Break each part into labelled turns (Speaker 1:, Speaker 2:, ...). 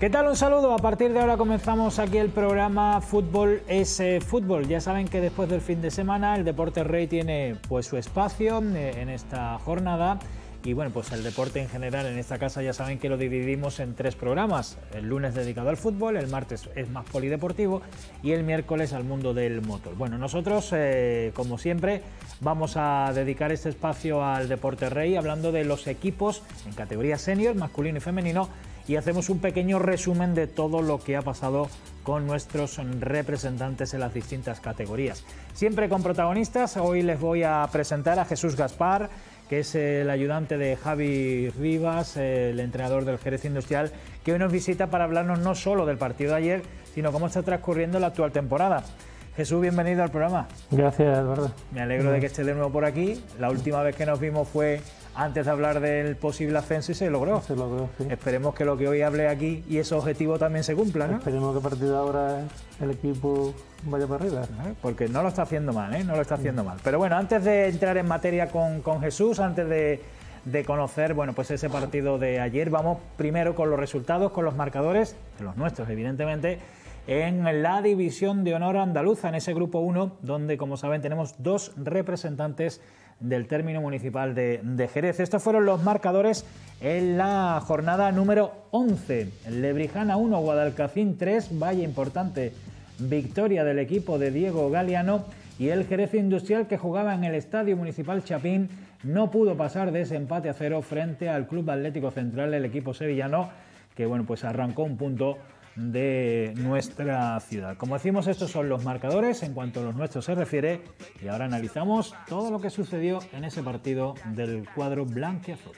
Speaker 1: ¿Qué tal? Un saludo. A partir de ahora comenzamos aquí el programa Fútbol es Fútbol. Ya saben que después del fin de semana el Deporte Rey tiene pues su espacio en esta jornada. Y bueno, pues el deporte en general en esta casa ya saben que lo dividimos en 3 programas. El lunes dedicado al fútbol, el martes es más polideportivo y el miércoles al mundo del motor. Bueno, nosotros, como siempre, vamos a dedicar este espacio al Deporte Rey hablando de los equipos en categoría senior, masculino y femenino, y hacemos un pequeño resumen de todo lo que ha pasado con nuestros representantes en las distintas categorías. Siempre con protagonistas. Hoy les voy a presentar a Jesús Gaspar, que es el ayudante de Javi Rivas, el entrenador del Jerez Industrial, que hoy nos visita para hablarnos no solo del partido de ayer, sino cómo está transcurriendo la actual temporada. Jesús, bienvenido al programa.
Speaker 2: Gracias, Eduardo.
Speaker 1: Me alegro de que esté de nuevo por aquí. La última vez que nos vimos fue antes de hablar del posible ascenso y se logró.
Speaker 2: Se logró, sí.
Speaker 1: Esperemos que lo que hoy hable aquí y ese objetivo también se cumpla, ¿no?
Speaker 2: Esperemos que a partir de ahora el equipo vaya para arriba.
Speaker 1: Porque no lo está haciendo mal, ¿eh? No lo está haciendo mal. Pero bueno, antes de entrar en materia con Jesús, antes de conocer, bueno, pues ese partido de ayer, vamos primero con los resultados, con los marcadores, de los nuestros, evidentemente, en la División de Honor Andaluza, en ese grupo 1, donde, como saben, tenemos 2 representantes del término municipal de Jerez. Estos fueron los marcadores en la jornada número 11. Lebrijana 1, Guadalcacín 3, vaya importante victoria del equipo de Diego Galeano, y el Jerez Industrial, que jugaba en el Estadio Municipal Chapín, no pudo pasar de ese empate a 0 frente al Club Atlético Central, el equipo sevillano, que bueno, pues arrancó un punto de nuestra ciudad. Como decimos, estos son los marcadores en cuanto a los nuestros se refiere, y ahora analizamos todo lo que sucedió en ese partido del cuadro blanquiazul.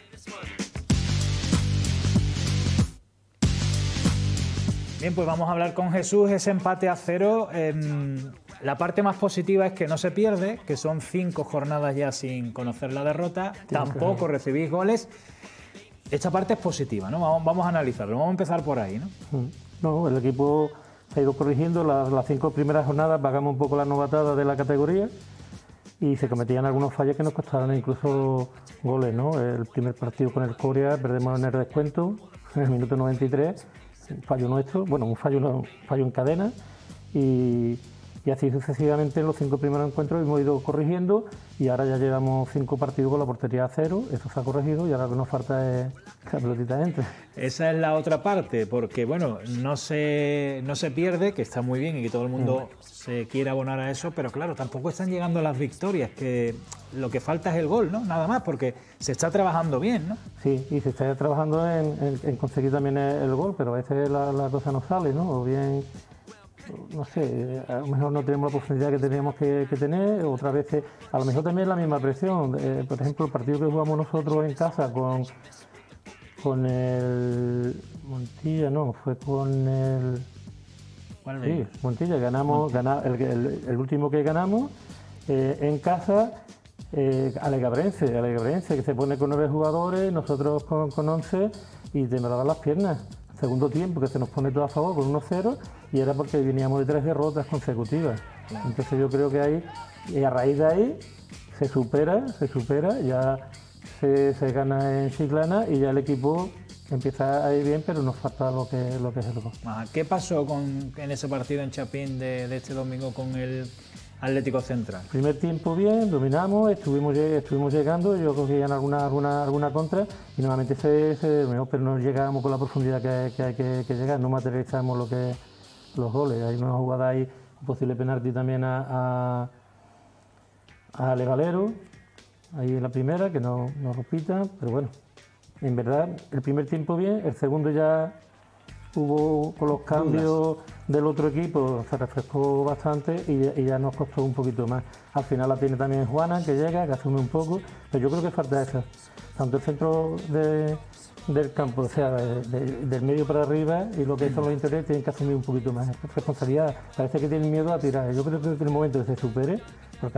Speaker 1: Bien, pues vamos a hablar con Jesús. Ese empate a 0, la parte más positiva es que no se pierde, que son 5 jornadas ya sin conocer la derrota, tampoco recibís goles. Esta parte es positiva, ¿no? Vamos a analizarlo, vamos a empezar por ahí, ¿no?
Speaker 2: No, el equipo se ha ido corrigiendo. Las 5 primeras jornadas pagamos un poco la novatada de la categoría y se cometían algunos fallos que nos costaron incluso goles, ¿no? El primer partido con el Coria perdemos en el descuento, en el minuto 93, fallo nuestro, bueno, un fallo en cadena, y así sucesivamente en los 5 primeros encuentros hemos ido corrigiendo, y ahora ya llevamos 5 partidos con la portería a 0, eso se ha corregido, y ahora lo que nos falta es que la pelotita entre.
Speaker 1: Esa es la otra parte, porque bueno, no se pierde, que está muy bien y que todo el mundo se quiere abonar a eso, pero claro, tampoco están llegando las victorias, que lo que falta es el gol, ¿no? Nada más, porque se está trabajando bien, ¿no?
Speaker 2: Sí, y se está trabajando en conseguir también el gol, pero a veces la cosa no sale, ¿no? O bien, no sé, a lo mejor no tenemos la profundidad que teníamos que tener, otras veces a lo mejor también la misma presión. Por ejemplo, el partido que jugamos nosotros en casa con el Montilla, no, fue con el... Sí, Montilla, el último que ganamos en casa, Alegabrense, que se pone con 9 jugadores, nosotros con 11, y te me daban las piernas. Segundo tiempo, que se nos pone todo a favor con 1-0, y era porque veníamos de 3 derrotas consecutivas. Claro. Entonces yo creo que ahí, y a raíz de ahí, se supera, ya se gana en Chiclana y ya el equipo empieza a ir bien, pero nos falta lo que es el gol.
Speaker 1: ¿Qué pasó en ese partido en Chapín de este domingo con el Atlético Central?
Speaker 2: Primer tiempo bien, dominamos, estuvimos llegando, yo cogían alguna contra y nuevamente pero no llegábamos con la profundidad que hay que llegar, no materializamos lo que los goles. Hay una jugada ahí, un posible penalti también a Ale Valero, ahí en la primera, que no repita, pero bueno, en verdad el primer tiempo bien, el segundo ya hubo con los cambios del otro equipo, se refrescó bastante y ya nos costó un poquito más. Al final la tiene también Juana, que llega, que asume un poco, pero yo creo que falta eso, tanto el centro del campo, o sea, del medio para arriba, y lo que son los interiores tienen que asumir un poquito más responsabilidad. Parece que tienen miedo a tirar. Yo creo que en el momento que se supere, porque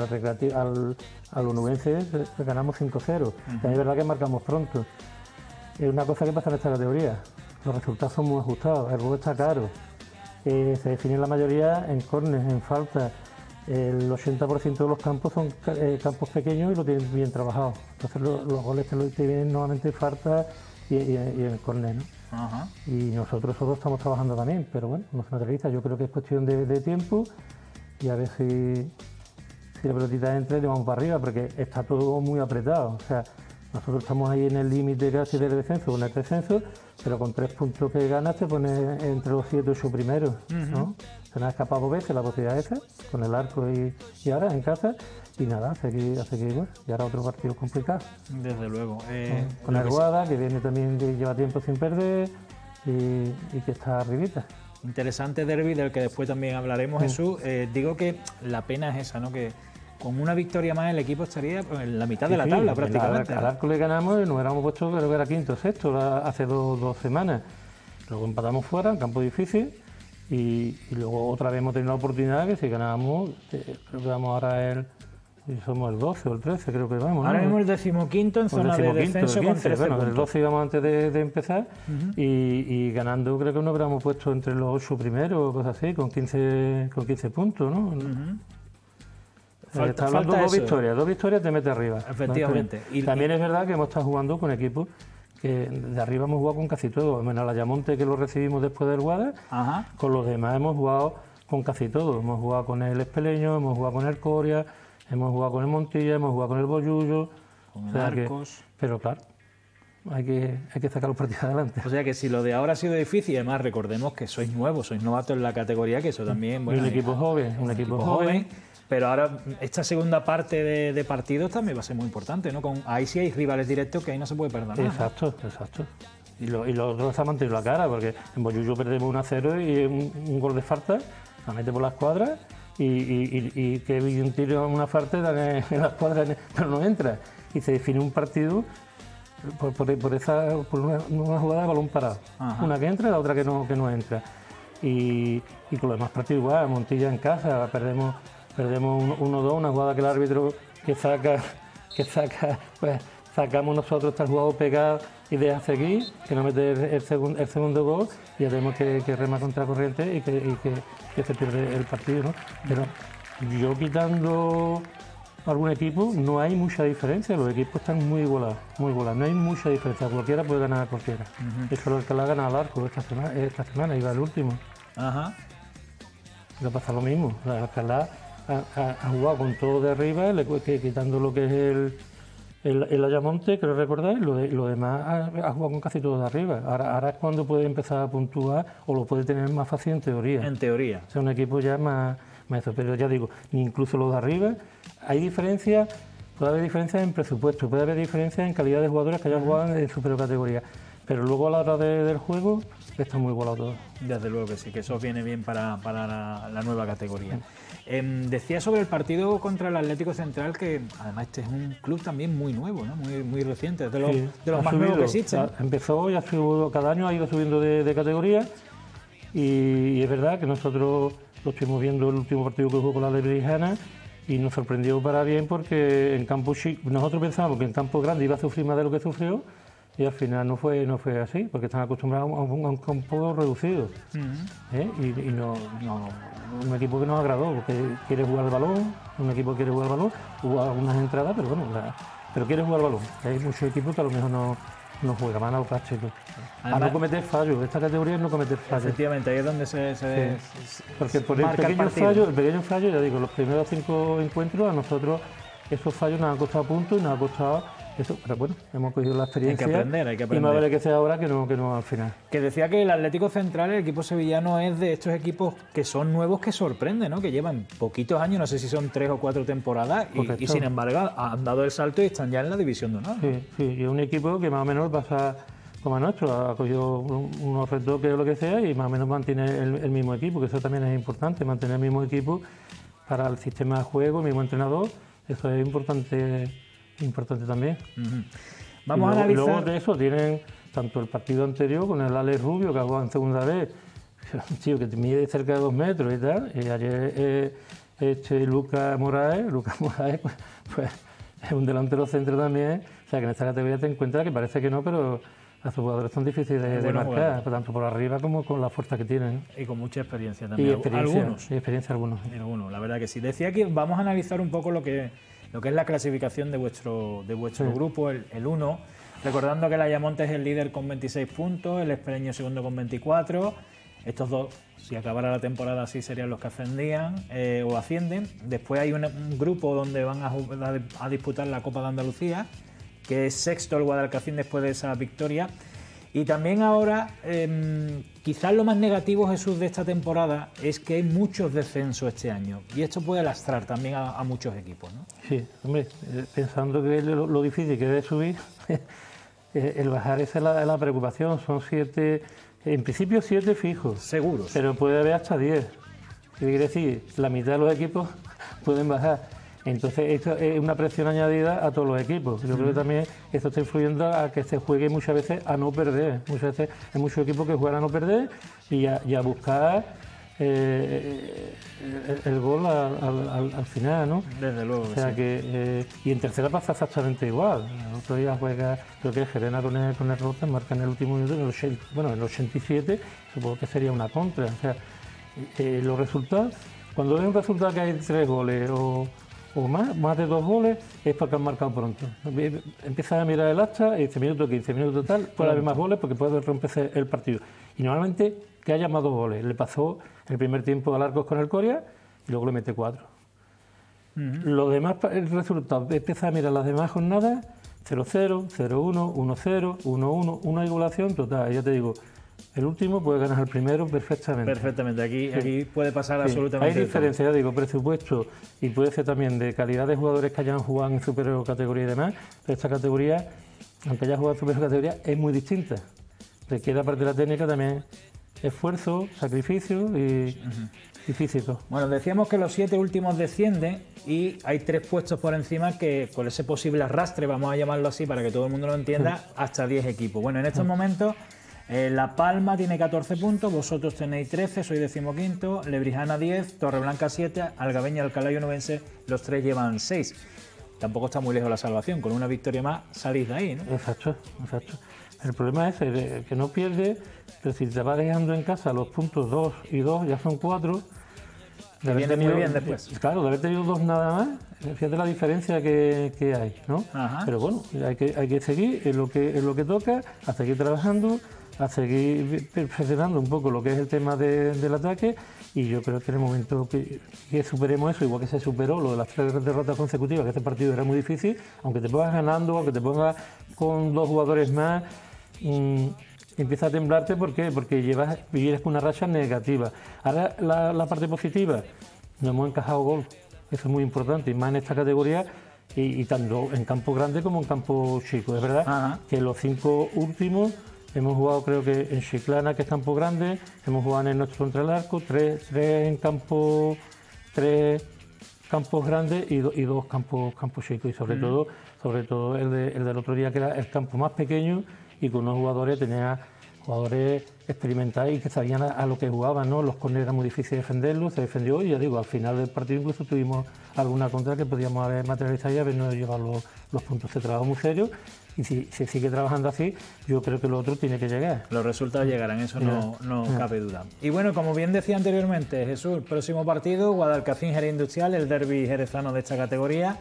Speaker 2: al onubense ganamos 5-0, también es verdad que marcamos pronto. Es una cosa que pasa en esta categoría, los resultados son muy ajustados, el gol está caro, se define la mayoría en córneres, en falta. El 80% de los campos son campos pequeños y lo tienen bien trabajado. Entonces los goles te vienen normalmente falta, y en córner, ¿no?
Speaker 1: Ajá.
Speaker 2: Y nosotros estamos trabajando también, pero bueno, no se materializa. Yo creo que es cuestión de tiempo y a ver si la pelotita entra y le vamos para arriba, porque está todo muy apretado. O sea, nosotros estamos ahí en el límite casi del descenso, con el descenso, pero con 3 puntos que ganas te pones entre los 7 o 8 primeros, ¿no? Se nos ha escapado 2 veces la posibilidad esa, con el arco y ahora en casa, y nada, hace que igual. Y ahora otro partido complicado.
Speaker 1: Desde luego.
Speaker 2: Con el Guada, que viene también, que lleva tiempo sin perder y que está arribita.
Speaker 1: Interesante derbi del que después también hablaremos, Jesús. Digo que la pena es esa, ¿no? Que con una victoria más el equipo estaría en la mitad de la tabla prácticamente.
Speaker 2: Al arco le ganamos y nos hubiéramos puesto, creo que era quinto o sexto hace dos semanas. Luego empatamos fuera, en campo difícil, y luego otra vez hemos tenido la oportunidad que si ganábamos, creo que vamos ahora somos el 12 o el 13, creo que vamos, ¿no?
Speaker 1: Ahora mismo el 15º en zona de descenso con 13
Speaker 2: bueno,
Speaker 1: puntos.
Speaker 2: el 12 íbamos antes de empezar y ganando creo que nos hubiéramos puesto entre los 8 primeros o cosas así, con 15 puntos, ¿no? Está hablando dos victorias te mete arriba.
Speaker 1: Efectivamente.
Speaker 2: También es verdad que hemos estado jugando con equipos que de arriba hemos jugado con casi todo, menos el Ayamonte que lo recibimos después del Guada.
Speaker 1: Ajá.
Speaker 2: Con los demás hemos jugado con casi todo. Hemos jugado con el Espeleño, hemos jugado con el Coria, hemos jugado con el Montilla, hemos jugado con el Bollullo.
Speaker 1: Con el Arcos.
Speaker 2: Pero claro, hay que sacar los partidos adelante.
Speaker 1: O sea que si lo de ahora ha sido difícil, además recordemos que sois nuevos, sois novatos en la categoría, que eso también...
Speaker 2: Bueno, un equipo joven, un equipo joven.
Speaker 1: Pero ahora esta segunda parte de partidos también va a ser muy importante, ¿no? Ahí sí hay rivales directos que ahí no se puede perder nada.
Speaker 2: Exacto. Y los otros se han mantenido la cara, porque en Bollullo perdemos 1-0 y un gol de falta, la mete por la escuadra y que un tiro una falta en la escuadra, pero no entra. Y se define un partido por una jugada de balón parado. Ajá. Una que entra y la otra que no entra. Y con los demás partidos igual, Montilla en casa, perdemos 1-2, una jugada que el árbitro que saca, pues sacamos nosotros, está el jugador pegado y deja seguir, que no mete el segundo gol, y ya tenemos que remar contra corriente y que se pierde el partido, ¿no? Pero yo quitando algún equipo, no hay mucha diferencia, los equipos están muy igualados, no hay mucha diferencia, cualquiera puede ganar a cualquiera. Eso es lo que le ha ganado al arco esta semana, iba el último.
Speaker 1: Ajá.
Speaker 2: Le pasa lo mismo, la Alcalá ha jugado con todo de arriba, quitando lo que es el Ayamonte, creo recordar, lo demás ha jugado con casi todo de arriba. Ahora es cuando puede empezar a puntuar o lo puede tener más fácil en teoría.
Speaker 1: En teoría.
Speaker 2: O sea, un equipo ya más eso, pero ya digo, incluso los de arriba, hay diferencias, puede haber diferencias en presupuesto, puede haber diferencias en calidad de jugadores que hayan jugado en superior categoría, pero luego a la hora del juego está muy igualado todo.
Speaker 1: Desde luego que sí, que eso viene bien para la nueva categoría. Decía sobre el partido contra el Atlético Central que además este es un club también muy nuevo, ¿no? muy reciente, de los más nuevos que existen.
Speaker 2: Empezó, ya cada año ha ido subiendo de categoría y es verdad que nosotros lo estuvimos viendo el último partido que jugó con la Lebrijana y nos sorprendió para bien porque en campo chico, nosotros pensábamos que en campo grande iba a sufrir más de lo que sufrió. Y al final no fue así, porque están acostumbrados a un campo reducido. Y no, un equipo que nos agradó, porque quiere jugar el balón, hubo algunas entradas, pero bueno, pero quiere jugar el balón. Hay muchos equipos que a lo mejor no juegan, van a buscar chicos. A no cometer fallos, esta categoría es no cometer fallos.
Speaker 1: Efectivamente, ahí es donde se
Speaker 2: porque por el pequeño fallo, ya digo, los primeros 5 encuentros a nosotros esos fallos nos han costado puntos y nos ha costado... Eso, pero bueno, hemos cogido la experiencia.
Speaker 1: Hay que aprender.
Speaker 2: Y más vale que sea ahora que no al final.
Speaker 1: Que decía que el Atlético Central, el equipo sevillano, es de estos equipos que son nuevos que sorprenden, ¿no? Que llevan poquitos años, no sé si son 3 o 4 temporadas, y sin embargo han dado el salto y están ya en la división de honor.
Speaker 2: Sí, y es un equipo que más o menos pasa como a nuestro, ha cogido unos retoques o lo que sea y más o menos mantiene el mismo equipo, que eso también es importante, mantener el mismo equipo para el sistema de juego, el mismo entrenador, eso es importante también.
Speaker 1: Vamos a analizar.
Speaker 2: Y luego de eso tienen tanto el partido anterior con el Alex Rubio, que ha jugado en segunda vez, un tío que te mide cerca de 2 metros y tal, y ayer Lucas Moraes, pues es un delantero centro también, o sea que en esta categoría te encuentras que parece que no, pero los jugadores son difíciles de marcar, tanto por arriba como con la fuerza que tienen.
Speaker 1: Y con mucha experiencia también. Algunos, la verdad que sí. Decía que vamos a analizar un poco lo que es la clasificación de vuestro grupo, el 1. Recordando que el Ayamonte es el líder con 26 puntos, el Extremeño segundo con 24. Estos dos, si acabara la temporada así, serían los que ascendían o ascienden. Después hay un grupo donde van a disputar la Copa de Andalucía, que es sexto el Guadalcacín después de esa victoria. Y también ahora, quizás lo más negativo, Jesús, de esta temporada es que hay muchos descensos este año. Y esto puede lastrar también a muchos equipos, ¿no?
Speaker 2: Sí, hombre, pensando que lo difícil que es subir, el bajar esa es la preocupación. Son 7, en principio 7 fijos.
Speaker 1: Seguros.
Speaker 2: Pero puede haber hasta 10. Quiere decir, la mitad de los equipos pueden bajar. Entonces, esto es una presión añadida a todos los equipos. Yo creo que también esto está influyendo a que se juegue muchas veces a no perder. Muchas veces hay muchos equipos que juegan a no perder y a buscar el gol al final, ¿no?
Speaker 1: Desde luego.
Speaker 2: O sea
Speaker 1: sí.
Speaker 2: que y en tercera pasa exactamente igual. El otro día juega, creo que Gerena con el Rota, marca en el último minuto, en el 87, supongo que sería una contra. O sea, los resultados, cuando ves un resultado que hay 3 goles o más de 2 goles, es porque han marcado pronto. Empiezas a mirar el acta y dice minuto 15, minuto tal, puede haber más goles porque puede romperse el partido. Y normalmente que haya más 2 goles. Le pasó el primer tiempo a Arcos con el Coria y luego le mete 4. Los demás resultados, empiezas a mirar las demás jornadas, 0-0, 0-1, 1-0, 1-1, una igualación total. Ya te digo, el último puede ganar al primero perfectamente.
Speaker 1: Perfectamente, aquí puede pasar
Speaker 2: Sí.
Speaker 1: absolutamente.
Speaker 2: Hay diferencia, ya digo, presupuesto y puede ser también de calidad de jugadores que hayan jugado en superior categoría y demás, pero esta categoría, aunque haya jugado en superior categoría, es muy distinta. Requiere, aparte de la técnica, también esfuerzo, sacrificio y físico.
Speaker 1: Bueno, decíamos que los 7 últimos descienden y hay 3 puestos por encima que con ese posible arrastre, vamos a llamarlo así para que todo el mundo lo entienda, hasta 10 equipos. Bueno, en estos momentos La Palma tiene 14 puntos, vosotros tenéis 13, soy 15º, Lebrijana 10, Torreblanca 7, Algabeña, Alcalá y Onubense, los 3 llevan 6. Tampoco está muy lejos la salvación, con una victoria más salís de ahí, ¿no?
Speaker 2: Exacto, exacto. El problema es que no pierdes, pero si te vas dejando en casa los puntos 2 y 2, ya son 4.
Speaker 1: Te viene muy bien después.
Speaker 2: Claro, de haber tenido 2 nada más, fíjate la diferencia que hay, ¿no?
Speaker 1: Ajá.
Speaker 2: Pero bueno, hay que seguir, es lo que toca, a seguir trabajando, a seguir perfeccionando un poco lo que es el tema del ataque, y yo creo que en el momento que superemos eso, igual que se superó lo de las 3 derrotas consecutivas, que este partido era muy difícil, aunque te pongas ganando, aunque te pongas con 2 jugadores más, empieza a temblarte. ¿Por qué? Porque vivieras con una racha negativa. Ahora la parte positiva, no hemos encajado gol, eso es muy importante, y más en esta categoría, y tanto en campo grande como en campo chico. Es verdad.
Speaker 1: Ajá.
Speaker 2: Que los 5 últimos hemos jugado, creo que en Chiclana, que es campo grande, hemos jugado en nuestro contra el arco, 3 en campo, 3 campos grandes y 2 campos chicos, y sobre todo el del otro día, que era el campo más pequeño y con unos jugadores, tenía jugadores experimentados y que sabían a lo que jugaban, ¿no? Los córneres era muy difícil defenderlos, se defendió, y ya digo, al final del partido incluso tuvimos alguna contra que podíamos haber materializado y habernos llevado los puntos. Se trabajó muy serio, y si se sigue trabajando así, yo creo que lo otro tiene que llegar.
Speaker 1: Los resultados llegarán, eso no cabe duda. Y bueno, como bien decía anteriormente Jesús, próximo partido, Guadalcacín Jerez Industrial, el derbi jerezano de esta categoría.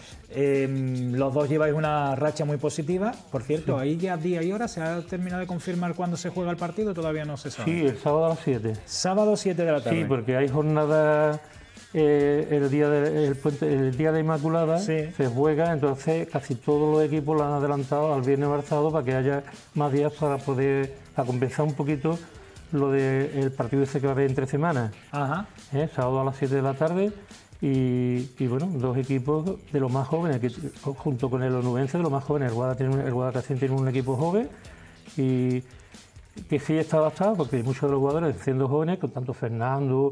Speaker 1: Los dos lleváis una racha muy positiva. Por cierto, ahí ya día y hora, ¿se ha terminado de confirmar cuándo se juega el partido? Todavía no se sabe.
Speaker 2: Sí, el sábado a las 7.
Speaker 1: Sábado 7 de la tarde.
Speaker 2: Sí, porque hay jornada el día de Inmaculada,
Speaker 1: sí,
Speaker 2: se juega, entonces casi todos los equipos lo han adelantado al viernes o al sábado para que haya más días para compensar un poquito lo del partido ese que va a haber entre semanas.
Speaker 1: Ajá.
Speaker 2: Sábado a las 7 de la tarde. Y bueno, 2 equipos de los más jóvenes, que, junto con el onubense, de los más jóvenes. El Guadalcacín tiene un equipo joven y que sí está adaptado, porque muchos de los jugadores, siendo jóvenes, con tanto Fernando,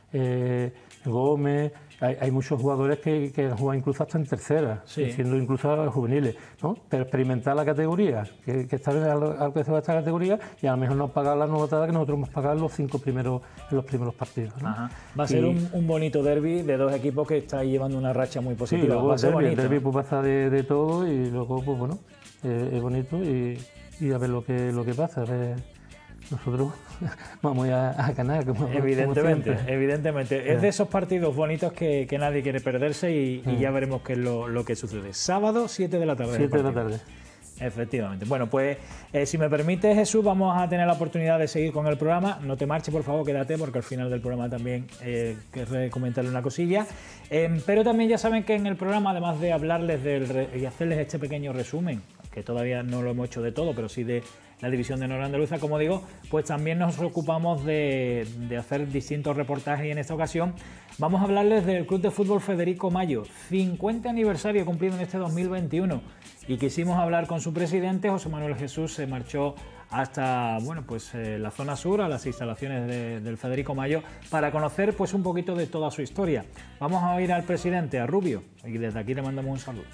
Speaker 2: Gómez, hay muchos jugadores que han jugado incluso hasta en tercera,
Speaker 1: sí,
Speaker 2: siendo incluso juveniles, ¿no? Pero experimentar la categoría, que está al que se va esta categoría, y a lo mejor no pagar la novatada que nosotros hemos pagado en los 5 primeros partidos, ¿no?
Speaker 1: Ajá. Va a ser un bonito derbi de 2 equipos que estáis llevando una racha muy positiva.
Speaker 2: Sí, luego
Speaker 1: va a ser bonito.
Speaker 2: El derbi pues pasa de todo, y luego pues bueno, es bonito, y a ver lo que pasa. A ver, nosotros vamos a ganar,
Speaker 1: Evidentemente.
Speaker 2: como
Speaker 1: Es de esos partidos bonitos que nadie quiere perderse, y ya veremos qué es lo que sucede. Sábado, 7 de la tarde.
Speaker 2: 7 de la tarde.
Speaker 1: Efectivamente. Bueno, pues si me permite, Jesús, vamos a tener la oportunidad de seguir con el programa. No te marches, por favor, quédate, porque al final del programa también querré comentarle una cosilla. Pero también ya saben que en el programa, además de hablarles y hacerles este pequeño resumen, que todavía no lo hemos hecho de todo, pero sí de la división de honor andaluza, como digo, pues también nos ocupamos de hacer distintos reportajes, y en esta ocasión vamos a hablarles del Club de Fútbol Federico Mayo, 50 aniversario cumplido en este 2021, y quisimos hablar con su presidente. José Manuel Jesús se marchó hasta la zona sur, a las instalaciones del Federico Mayo, para conocer pues un poquito de toda su historia. Vamos a oír al presidente, a Rubio, y desde aquí le mandamos un saludo.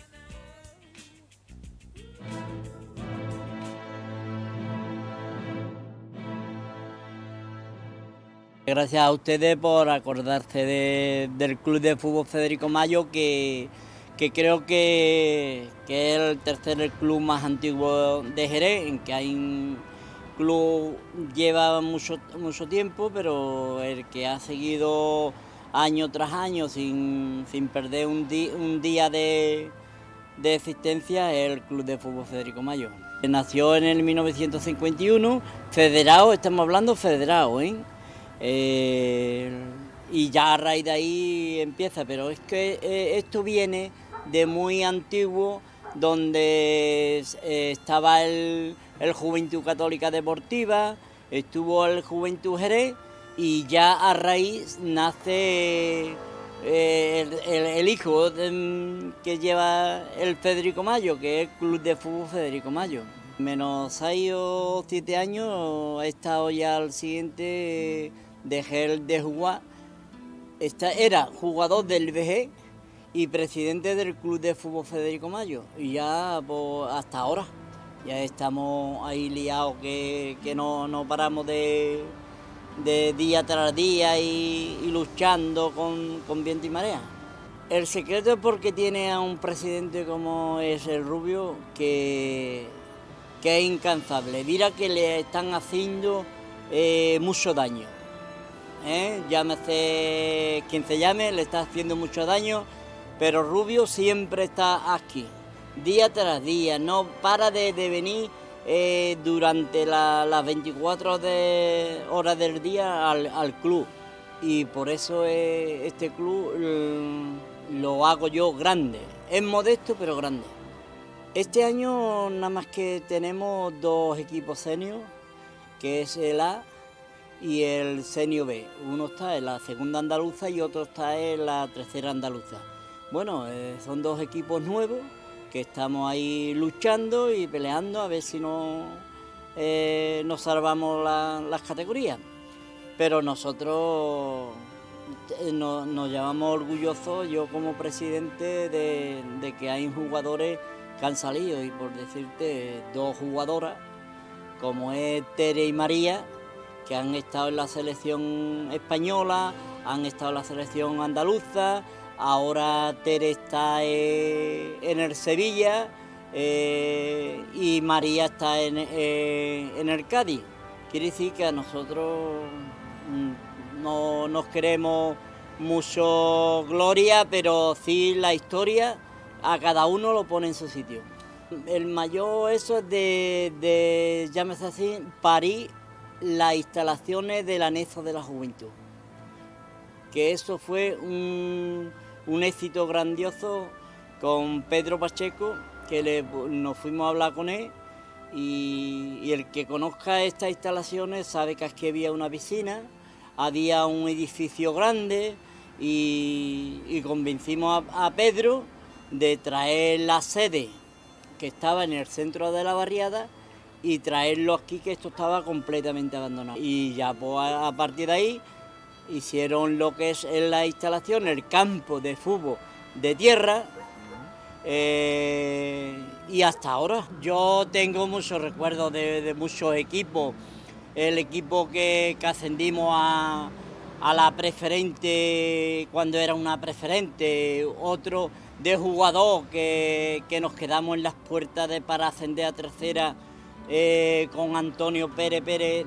Speaker 3: Gracias a ustedes por acordarse del Club de Fútbol Federico Mayo, que creo que es el tercer club más antiguo de Jerez, en que hay un club lleva mucho tiempo, pero el que ha seguido año tras año sin perder un día de existencia es el Club de Fútbol Federico Mayo. Nació en el 1951, federado, estamos hablando federado, y ya a raíz de ahí empieza, pero es que esto viene de muy antiguo, donde estaba el Juventud Católica Deportiva, estuvo el Juventud Jerez, y ya a raíz nace el hijo que lleva el Federico Mayo, que es el Club de Fútbol Federico Mayo. Menos 6 o 7 años he estado ya al siguiente, dejé de jugar. Era jugador del VG y presidente del Club de Fútbol Federico Mayo, y ya pues, hasta ahora ya estamos ahí liados, que no paramos de día tras día y luchando con viento y marea. El secreto es porque tiene a un presidente como es el Rubio, que es incansable. Mira que le están haciendo mucho daño. Llámese quien se llame, le está haciendo mucho daño, pero Rubio siempre está aquí, día tras día, no para de venir durante las 24 horas del día al club, y por eso este club lo hago yo grande. Es modesto pero grande. Este año nada más que tenemos 2 equipos senior, que es el A y el senior B. Uno está en la segunda andaluza y otro está en la tercera andaluza. Bueno, son 2 equipos nuevos que estamos ahí luchando y peleando a ver si nos salvamos las categorías. Pero nosotros nos llamamos orgullosos, yo como presidente, de que hay jugadores que han salido, y por decirte 2 jugadoras, como es Tere y María, que han estado en la selección española, han estado en la selección andaluza. Ahora Tere está en el Sevilla y María está en el Cádiz. Quiere decir que a nosotros no nos queremos mucho gloria, pero sí la historia a cada uno lo pone en su sitio. El mayor eso es de llámese así, París, las instalaciones del anexo de la juventud. Que eso fue un éxito grandioso con Pedro Pacheco, que nos fuimos a hablar con él, y el que conozca estas instalaciones sabe que aquí había una piscina, había un edificio grande, y convencimos a Pedro de traer la sede que estaba en el centro de la barriada y traerlo aquí, que esto estaba completamente abandonado. Y ya pues, a partir de ahí hicieron lo que es en la instalación, el campo de fútbol de tierra, y hasta ahora. Yo tengo muchos recuerdos de muchos equipos. El equipo que ascendimos a la preferente cuando era una preferente, otro de jugador que nos quedamos en las puertas para ascender a tercera, con Antonio Pérez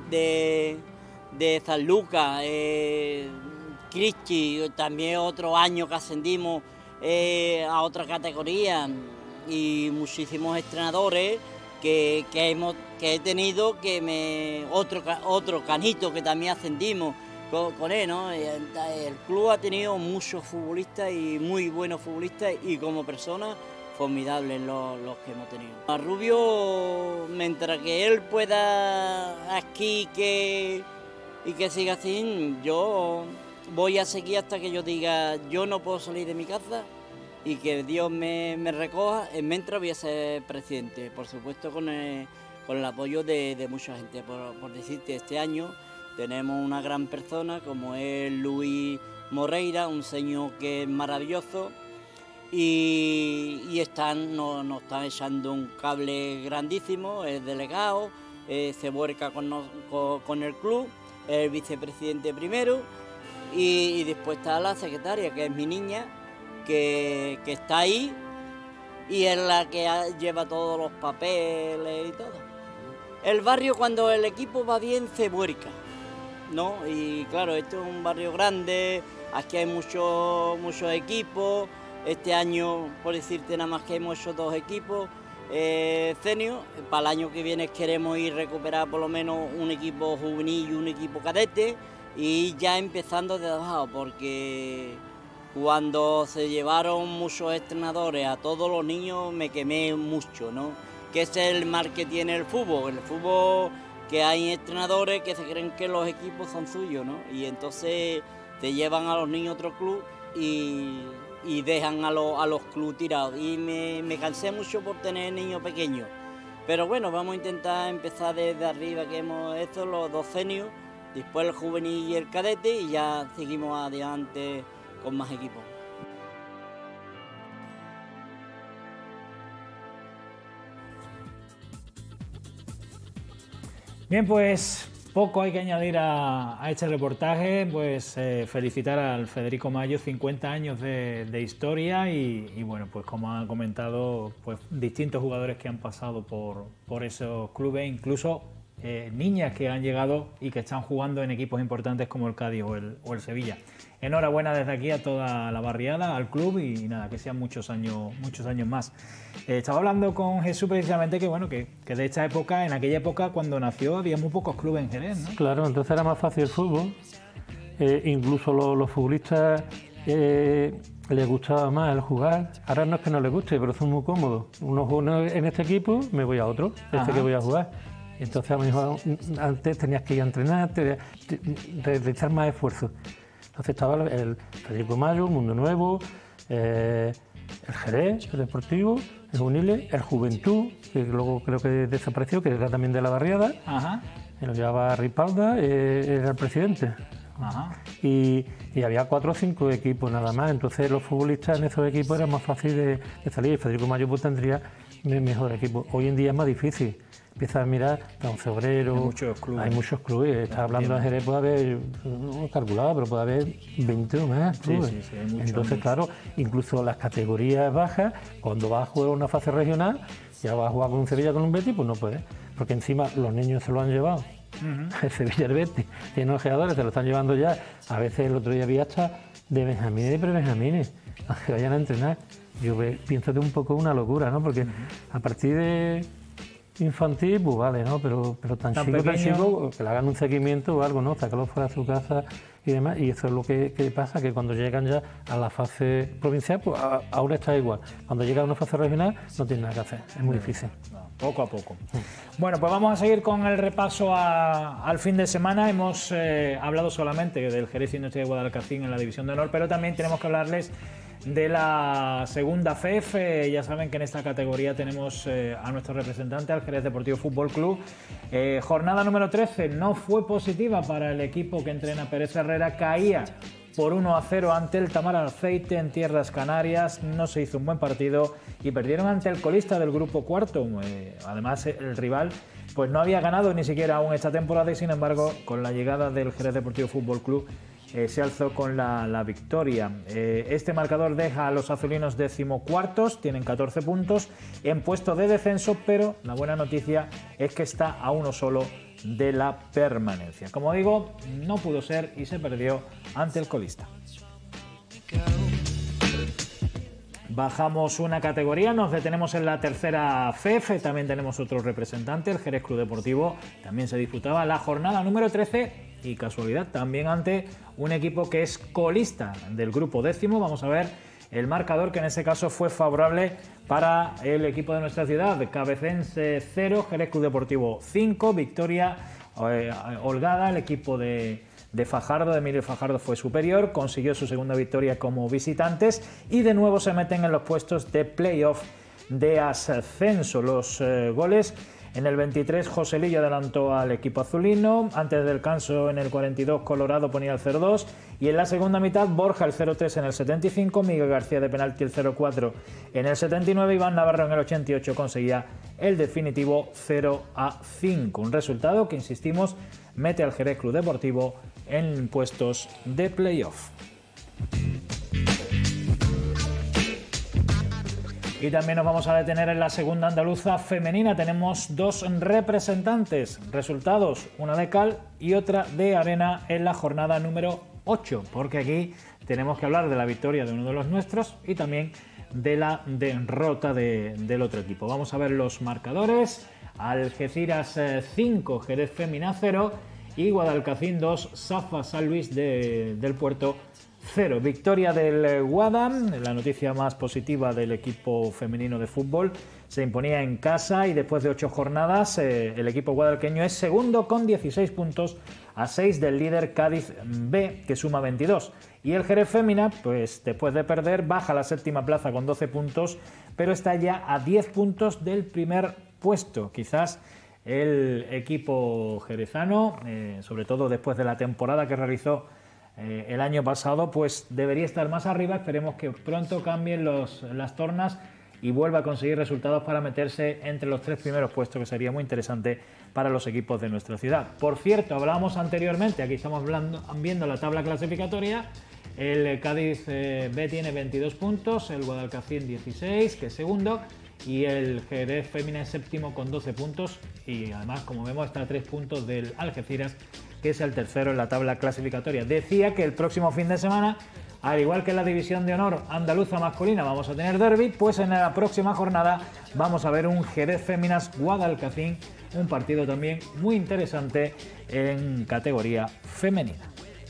Speaker 3: de San Lucas, Cristi, también otro año que ascendimos a otra categoría, y muchísimos entrenadores, que he tenido, otro Canito que también ascendimos con él, ¿no? El club ha tenido muchos futbolistas y muy buenos futbolistas, y como personas formidables los que hemos tenido. A Rubio, mientras que él pueda aquí y que siga así, yo voy a seguir hasta que yo diga yo no puedo salir de mi casa y que Dios me recoja. Mientras voy a ser presidente, por supuesto con el apoyo de mucha gente. Por decirte, este año tenemos una gran persona como es Luis Moreira, un señor que es maravilloso, y nos están echando un cable grandísimo, el delegado, se vuelca con el club, el vicepresidente primero, y después está la secretaria, que es mi niña, que está ahí, y es la que lleva todos los papeles y todo. El barrio, cuando el equipo va bien, se vuelca, ¿no? Y claro, esto es un barrio grande, aquí hay muchos equipos. Este año, por decirte nada más, que hemos hecho 2 equipos senior. Para el año que viene queremos ir a recuperar por lo menos un equipo juvenil y un equipo cadete, y ya empezando de abajo, porque cuando se llevaron muchos entrenadores a todos los niños me quemé mucho, ¿no? Que ese es el mal que tiene el fútbol. El fútbol, que hay entrenadores que se creen que los equipos son suyos, ¿no? Y entonces te llevan a los niños a otro club y dejan a los clubes tirados. Y me cansé mucho por tener niños pequeños. Pero bueno, vamos a intentar empezar desde arriba, que hemos hecho los 2 seniors, después el juvenil y el cadete, y ya seguimos adelante con más equipos.
Speaker 1: Bien, pues poco hay que añadir a este reportaje. Pues felicitar al Federico Mayo, 50 años de historia, y bueno, pues como han comentado, pues distintos jugadores que han pasado por esos clubes, incluso niñas que han llegado y que están jugando en equipos importantes como el Cádiz o el Sevilla. Enhorabuena desde aquí a toda la barriada, al club, y nada, que sean muchos años más. Estaba hablando con Jesús precisamente que de esta época, en aquella época cuando nació, había muy pocos clubes en Jerez, ¿no?
Speaker 2: Claro, entonces era más fácil el fútbol. Incluso los futbolistas les gustaba más el jugar. Ahora no es que no les guste, pero son muy cómodos. Uno en este equipo, me voy a otro, que voy a jugar. Entonces a lo mejor antes tenías que ir a entrenar, realizar más esfuerzo. Entonces estaba el Federico Mayo, Mundo Nuevo, el Jerez, el Deportivo, el Juvenil, el Juventud, que luego creo que desapareció, que era también de la barriada. Ajá. Lo llevaba Ripalda, era el presidente. Ajá. Y había 4 o 5 equipos nada más. Entonces los futbolistas en esos equipos era más fácil de salir. Federico Mayo pues tendría mejor equipo. Hoy en día es más difícil. Empiezas a mirar, Once Obrero, hay muchos clubes. Estás hablando de Jerez, puede haber, no calculado, pero puede haber 20 o más clubes. Sí, hay mucho. Entonces, claro, incluso las categorías bajas, cuando vas a jugar una fase regional, ya vas a jugar con un Sevilla, con un Betis, pues no puedes. Porque encima los niños se lo han llevado. El Sevilla y el Betis tienen unos jugadores, se lo están llevando ya. A veces el otro día había hasta de benjamines y prebenjamines, que vayan a entrenar. Yo pienso que es un poco una locura, ¿no? Porque a partir de infantil, pues vale, ¿no? Pero tan chico, que le hagan un seguimiento o algo, ¿no? Sacarlo fuera de su casa y demás. Y eso es lo que pasa, que cuando llegan ya a la fase provincial, pues ahora está igual. Cuando llega a una fase regional, no tiene nada que hacer, es muy difícil.
Speaker 1: Poco a poco. Bueno, pues vamos a seguir con el repaso al fin de semana. Hemos hablado solamente del Jerez Industria de Guadalcacín en la División de Honor, pero también tenemos que hablarles de la segunda FEF. Ya saben que en esta categoría tenemos a nuestro representante, al Jerez Deportivo Fútbol Club. Jornada número 13 no fue positiva para el equipo que entrena Pérez Herrera. Caía por 1-0 ante el Tamar Aceite en Tierras Canarias. No se hizo un buen partido y perdieron ante el colista del grupo cuarto. Además, el rival pues no había ganado ni siquiera aún esta temporada, y sin embargo, con la llegada del Jerez Deportivo Fútbol Club se alzó con la victoria. Este marcador deja a los azulinos 14º, tienen 14 puntos en puesto de descenso, pero la buena noticia es que está a uno solo de la permanencia. Como digo, no pudo ser y se perdió ante el colista. Bajamos una categoría, nos detenemos en la tercera FEF, también tenemos otro representante, el Jerez Club Deportivo, también se disputaba la jornada número 13 y casualidad, también ante un equipo que es colista del grupo décimo. Vamos a ver el marcador, que en ese caso fue favorable para el equipo de nuestra ciudad, Cabecense 0, Jerez Club Deportivo 5, victoria holgada. El equipo de Fajardo, de Emilio Fajardo, fue superior, consiguió su segunda victoria como visitantes y de nuevo se meten en los puestos de playoff de ascenso. Los goles: en el 23 Joselillo adelantó al equipo azulino, antes del descanso en el 42 Colorado ponía el 0-2 y en la segunda mitad Borja el 0-3 en el 75, Miguel García de penalti el 0-4 en el 79, Iván Navarro en el 88 conseguía el definitivo 0-5, un resultado que, insistimos, mete al Jerez Club Deportivo en puestos de playoff. Y también nos vamos a detener en la segunda andaluza femenina. Tenemos dos representantes, resultados, una de cal y otra de arena en la jornada número 8, porque aquí tenemos que hablar de la victoria de uno de los nuestros y también de la derrota del otro equipo. Vamos a ver los marcadores: Algeciras 5, Jerez Femina 0 y Guadalcacín 2, Safa San Luis del Puerto 0. Victoria del Guadam, la noticia más positiva del equipo femenino de fútbol. Se imponía en casa y después de 8 jornadas el equipo guadalqueño es segundo con 16 puntos a 6 del líder Cádiz B, que suma 22. Y el Jerez Femina, pues después de perder, baja a la séptima plaza con 12 puntos, pero está ya a 10 puntos del primer puesto. Quizás el equipo jerezano, sobre todo después de la temporada que realizó el año pasado, pues debería estar más arriba. Esperemos que pronto cambien las tornas y vuelva a conseguir resultados para meterse entre los 3 primeros puestos, que sería muy interesante para los equipos de nuestra ciudad. Por cierto, hablábamos anteriormente, aquí estamos viendo la tabla clasificatoria. El Cádiz B tiene 22 puntos, el Guadalcacín 16, que es segundo, y el Jerez Femina es séptimo con 12 puntos y además, como vemos, está a 3 puntos del Algeciras, que es el tercero en la tabla clasificatoria. Decía que el próximo fin de semana, al igual que en la división de honor andaluza masculina vamos a tener derbi, pues en la próxima jornada vamos a ver un Jerez Féminas Guadalcacín, un partido también muy interesante en categoría femenina.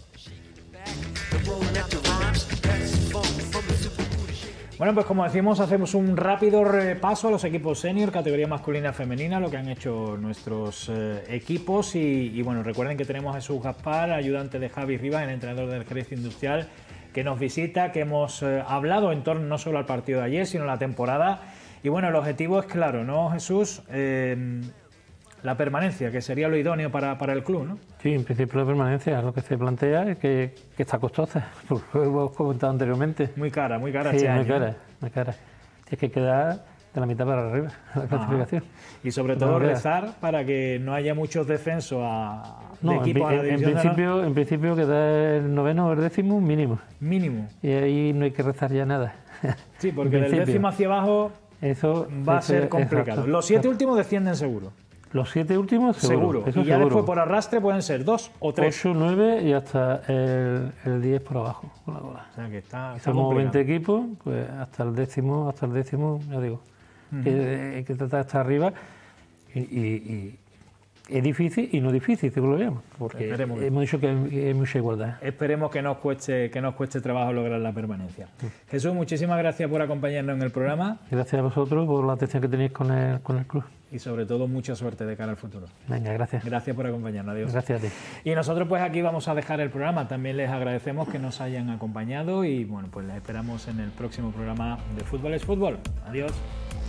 Speaker 1: Bueno, pues como decimos, hacemos un rápido repaso a los equipos senior, categoría masculina y femenina, lo que han hecho nuestros equipos. Y bueno, recuerden que tenemos a Jesús Gaspar, ayudante de Javi Rivas, el entrenador del Jerez Industrial, que nos visita, que hemos hablado en torno no solo al partido de ayer, sino a la temporada. Y bueno, el objetivo es claro, ¿no, Jesús? La permanencia, que sería lo idóneo para el club, ¿no? Sí,
Speaker 2: en principio la permanencia, lo que se plantea es que está costosa, por lo que hemos comentado anteriormente.
Speaker 1: Muy cara
Speaker 2: sí,
Speaker 1: este año.
Speaker 2: Muy cara. Tienes que quedar de la mitad para arriba, la clasificación.
Speaker 1: Y sobre todo rezar para que no haya muchos descensos de equipos a la división.
Speaker 2: En principio queda el noveno o el décimo mínimo.
Speaker 1: Mínimo.
Speaker 2: Y ahí no hay que rezar ya nada.
Speaker 1: Sí, porque del décimo hacia abajo eso va a ser complicado. Exacto. Los 7 últimos descienden seguro.
Speaker 2: Los 7 últimos seguro.
Speaker 1: Y ya seguro. Después por arrastre pueden ser 2 o 3.
Speaker 2: 8, 9 y hasta el 10 por abajo. Con la bola.
Speaker 1: O sea que está
Speaker 2: somos complicado. 20 equipos, pues hasta el décimo, ya digo. Que hay que tratar de estar arriba y es difícil y no difícil, según lo veamos, porque hemos dicho que hay mucha igualdad.
Speaker 1: Esperemos que nos cueste trabajo lograr la permanencia. Jesús, muchísimas gracias por acompañarnos en el programa.
Speaker 2: Gracias a vosotros por la atención que tenéis con el club.
Speaker 1: Y sobre todo mucha suerte de cara al futuro.
Speaker 2: Venga, gracias.
Speaker 1: Gracias por acompañarnos, adiós.
Speaker 2: Gracias a ti.
Speaker 1: Y nosotros pues aquí vamos a dejar el programa. También les agradecemos que nos hayan acompañado y bueno, pues les esperamos en el próximo programa de Fútbol es Fútbol. Adiós.